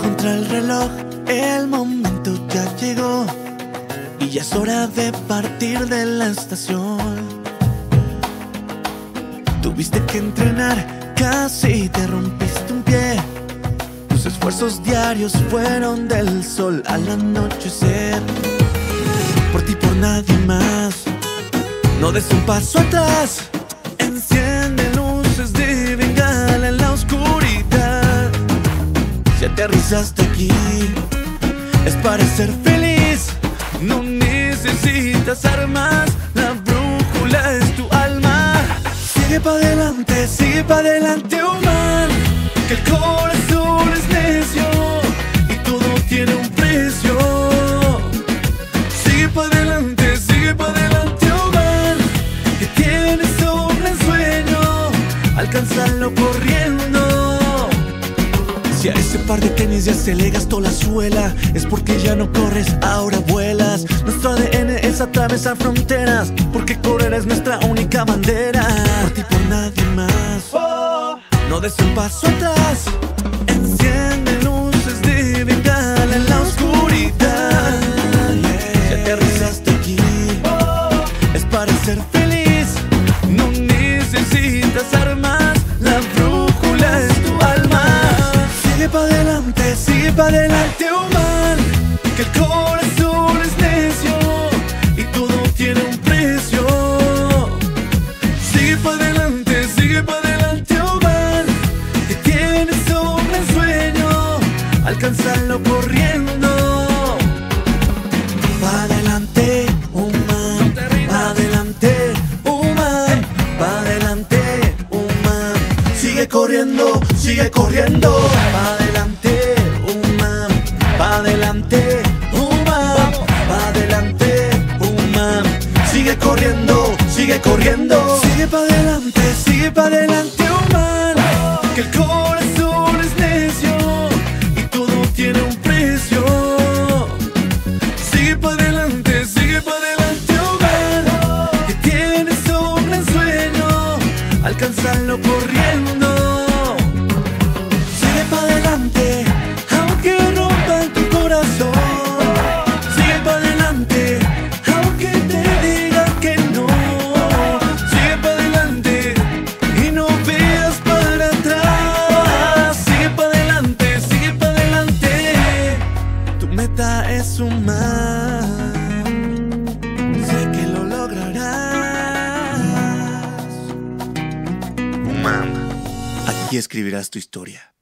contra el reloj, el momento ya llegó y ya es hora de partir de la estación. Tuviste que entrenar, casi te rompiste un pie. Tus esfuerzos diarios fueron del sol al anochecer. Por ti, por nadie más, no des un paso atrás. Enciende luces de bengala en la oscuridad. Si aterrizaste aquí, es para ser feliz. No necesitas armas, la brújula es tu alma. Sigue pa' adelante, humano, que el corazón es necio y todo tiene un precio. Sigue pa' adelante, humano, que tienes un gran sueño, alcánzalo corriendo. Si a ese par de tenis ya se le gastó la suela, es porque ya no corres, ahora vuelas. Nuestro ADN es atravesar fronteras, porque correr es nuestra única bandera. Por ti, por nadie más, no des un paso atrás. Enciende luces de bengala en la oscuridad. Si aterrizaste aquí, es para ser feliz. No necesitas armas, la brújula es tu alma. Sigue pa' adelante, humano, que el corazón es necio y todo tiene un precio. Sigue pa' adelante, humano, que tienes un gran sueño, alcánzalo corriendo. Pa' adelante, humano, pa' adelante, humano, pa' adelante, humano. Sigue corriendo, pa' adelante, humano, pa' adelante, humano, pa' adelante, humano. Sigue corriendo, sigue pa' adelante, humano, que el corazón es necio y todo tiene un precio. Sigue pa' adelante, humano, que tienes un gran sueño, alcánzalo corriendo. Sigue pa' adelante, aunque rompan tu corazón. Sigue pa' adelante, aunque te digan que no. Sigue pa' adelante y no veas para atrás. Sigue pa' adelante, tu meta es sumar. Sé que lo lograrás. Aquí escribirás tu historia.